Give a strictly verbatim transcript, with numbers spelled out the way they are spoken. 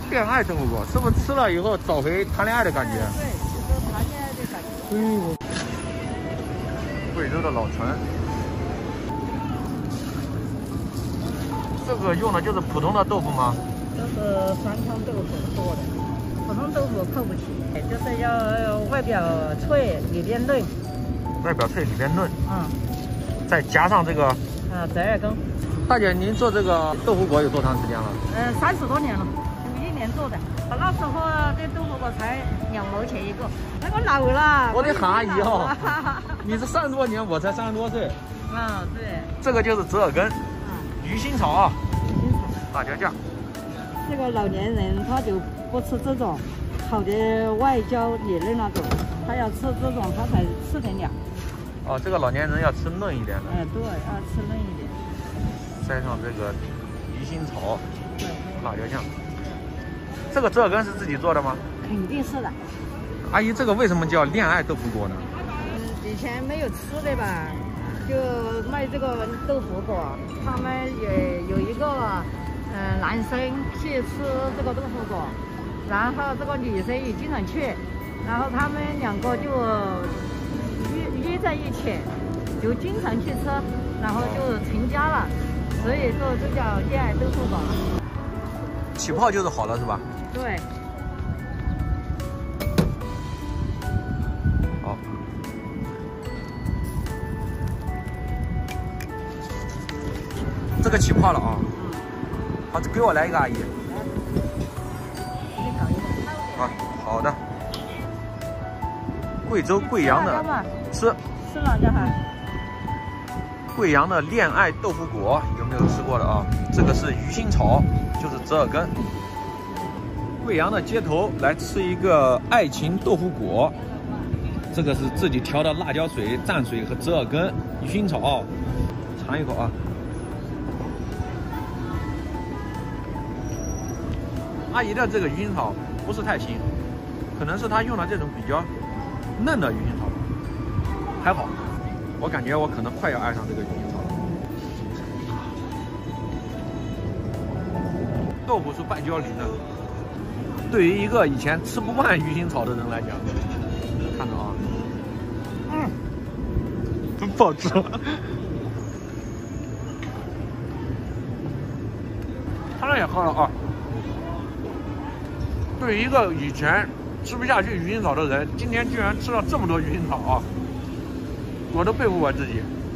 恋爱豆腐果，是不是吃了以后找回谈恋爱的感觉？ 对，就是谈恋爱的感觉。 嗯。贵州的老陈，这个用的就是普通的豆腐吗？ 这是酸汤豆腐做的，普通豆腐扣不起，就是要外表脆，里边嫩。 外表脆，里边嫩。 嗯。 再加上这个。 啊，折耳根。 大姐，您做这个豆腐果有多长时间了？ 嗯，三十多年了，五一年做的。那时候这豆腐果才两毛钱一个，哎，我老了。 我的阿姨哦，你是三十多年，我才三十多岁。 啊，对。这个就是折耳根， 啊， 鱼腥草啊， 鱼腥草， 辣椒酱。 这个老年人他就不吃这种好的外焦里嫩那种，他要吃这种，他才吃得了。 哦，这个老年人要吃嫩一点的。 哎，对，要吃嫩一点。 塞上这个鱼腥草， 对， 辣椒酱。这个折耳根是自己做的吗？ 肯定是的。 阿姨，这个为什么叫恋爱豆腐果呢？ 嗯，以前没有吃的吧，就卖这个豆腐果。他们也有一个嗯、呃、男生去吃这个豆腐果，然后这个女生也经常去，然后他们两个就约约在一起，就经常去吃，然后就成家了。所以说这叫恋爱豆腐果。 起泡就是好了，是吧？ 对。 好。这个起泡了啊。好，给我来一个，阿姨。啊，好的。贵州贵阳的吃吃辣椒哈。 贵阳的恋爱豆腐果有没有吃过的啊？这个是鱼腥草，就是折耳根。贵阳的街头来吃一个爱情豆腐果，这个是自己调的辣椒水、蘸水和折耳根、鱼腥草，尝一口啊。阿姨的这个鱼腥草不是太腥，可能是她用的这种比较嫩的鱼腥草，还好。我感觉我可能快要爱上这个鱼腥草了。豆腐是半焦梨的，对于一个以前吃不惯鱼腥草的人来讲，看着啊，嗯，真不好吃。汤也喝了啊。对于一个以前吃不下去鱼腥草的人，今天居然吃了这么多鱼腥草啊！我都佩服我自己。